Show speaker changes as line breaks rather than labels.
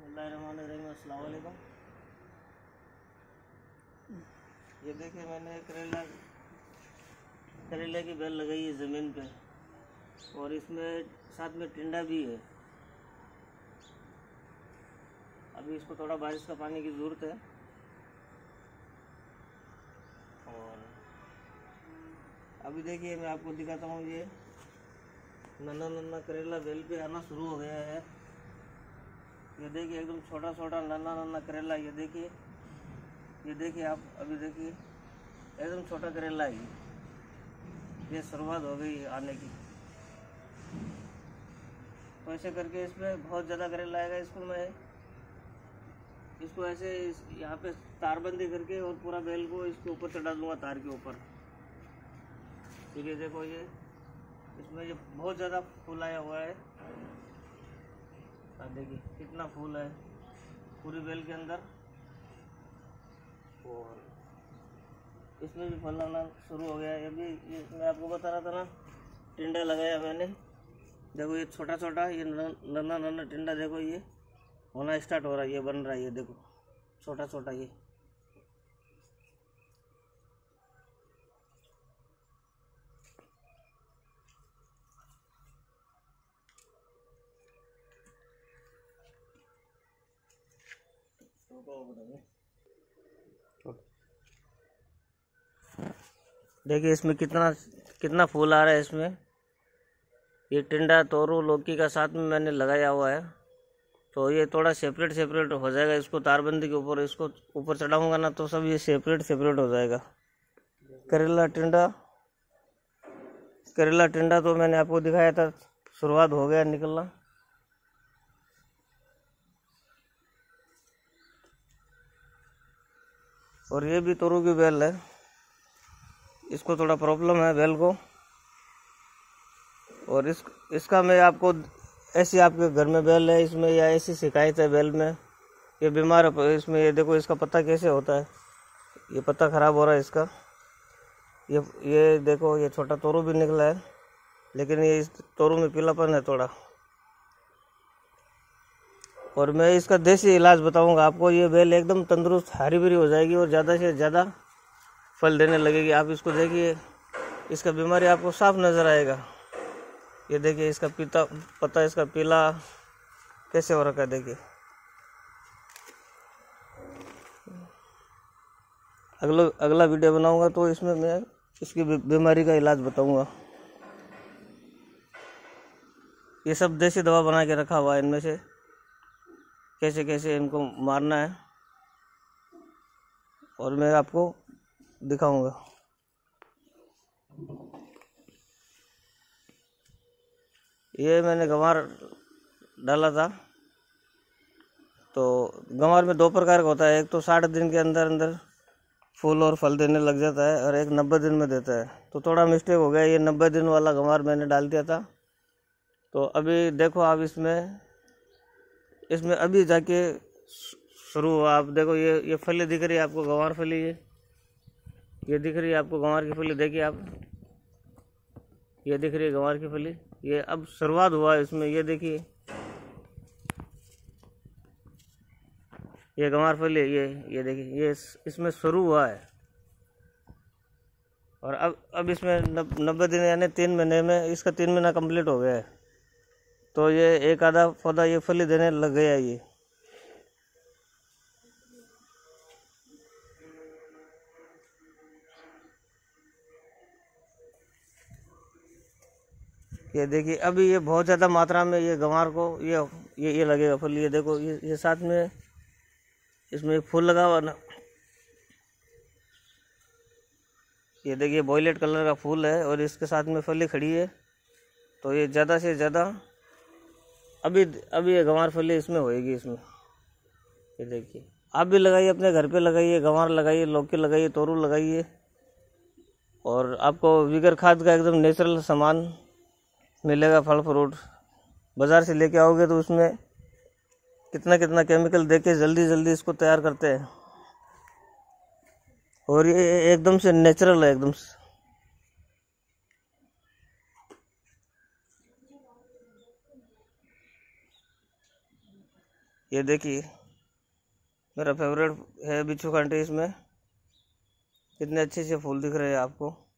बिस्मिल्लाहिर्रहमानिर्रहीम। अस्सलाम वालेकुम। ये देखिए मैंने करेले की बेल लगाई है ज़मीन पे, और इसमें साथ में टिंडा भी है। अभी इसको थोड़ा बारिश का पानी की ज़रूरत है। और अभी देखिए मैं आपको दिखाता हूँ, ये नन्ना नन्ना करेला बेल पे आना शुरू हो गया है। ये देखिए एकदम छोटा छोटा नन्ना नन्ना करेला। ये देखिए आप अभी देखिए एकदम छोटा करेला है। ये शुरुआत हो गई आने की। तो ऐसे करके इसमें बहुत ज़्यादा करेला आएगा। इसको ऐसे यहाँ पे तारबंदी करके और पूरा बेल को इसके ऊपर चढ़ा दूंगा, तार के ऊपर। फिर ये देखो, ये इसमें ये बहुत ज़्यादा फूल आया हुआ है। देखिए कितना फूल है पूरी बेल के अंदर। और इसमें भी फल आना शुरू हो गया है। अभी ये मैं आपको बता रहा था ना, टिंडा लगाया मैंने। देखो ये छोटा छोटा, ये नन्ना नन्ना टिंडा देखो, ये होना स्टार्ट हो रहा है, ये बन रहा है। ये देखो छोटा छोटा ये। देखिए इसमें कितना फूल आ रहा है इसमें। ये टिंडा तोरू लौकी का साथ में मैंने लगाया हुआ है। तो ये थोड़ा सेपरेट हो जाएगा। इसको तारबंदी के ऊपर इसको ऊपर चढ़ाऊंगा ना, तो सब ये सेपरेट हो जाएगा। करेला टिंडा तो मैंने आपको दिखाया था, शुरुआत हो गया निकलना। और ये भी तोरू की बेल है। इसको थोड़ा प्रॉब्लम है बेल को। और इसका मैं आपको, ऐसी आपके घर में बेल है इसमें, या ऐसी शिकायत है बेल में, ये बीमार है इसमें। ये देखो इसका पत्ता कैसे होता है, ये पत्ता खराब हो रहा है इसका। ये देखो ये छोटा तोरू भी निकला है, लेकिन ये इस तोरू में पीलापन है थोड़ा। और मैं इसका देसी इलाज बताऊंगा आपको। ये बेल एकदम तंदुरुस्त हरी भरी हो जाएगी और ज़्यादा से ज़्यादा फल देने लगेगी। आप इसको देखिए, इसका बीमारी आपको साफ नज़र आएगा। ये देखिए इसका पत्ता इसका पीला कैसे हो रखा है, देखिए। अगला वीडियो बनाऊंगा तो इसमें मैं इसकी बीमारी का इलाज बताऊंगा। ये सब देसी दवा बना के रखा हुआ है, इनमें से कैसे कैसे इनको मारना है, और मैं आपको दिखाऊंगा। ये मैंने गंवार डाला था। तो गंवार में 2 प्रकार का होता है। एक तो 60 दिन के अंदर अंदर फूल और फल देने लग जाता है, और एक 90 दिन में देता है। तो थोड़ा मिस्टेक हो गया, ये 90 दिन वाला गंवार मैंने डाल दिया था। तो अभी देखो आप इसमें अभी जाके शुरू हुआ। आप देखो ये फली दिख रही है आपको, गंवार फली। ये दिख रही है आपको गंवार की फली। देखिए आप, ये दिख रही है गंवार की फली। ये अब शुरुआत हुआ है इसमें। ये देखिए ये गंवार फली, ये देखिए ये इसमें शुरू हुआ है। और अब इसमें 90 दिन यानी 3 महीने में इसका 3 महीना कंप्लीट हो गया है। तो ये एक आधा पौधा ये फली देने लग गया है। ये देखिए अभी ये बहुत ज़्यादा मात्रा में ये गंवार को ये लगेगा फल। ये देखो ये साथ में इसमें फूल लगा हुआ ना। ये देखिए वॉयलेट कलर का फूल है, और इसके साथ में फली खड़ी है। तो ये ज़्यादा से ज़्यादा अभी ये गंवार फली इसमें होएगी इसमें। ये देखिए आप भी लगाइए, अपने घर पे लगाइए, गंवार लगाइए, लौकी लगाइए, तोरू लगाइए। और आपको बिगर खाद का एकदम नेचुरल सामान मिलेगा। फल फ्रूट बाज़ार से लेके आओगे तो उसमें कितना केमिकल देके जल्दी इसको तैयार करते हैं। और ये एकदम से नेचुरल है, एकदम से। ये देखिए मेरा फेवरेट है बिच्छू कांटे। इसमें कितने अच्छे अच्छे फूल दिख रहे हैं आपको।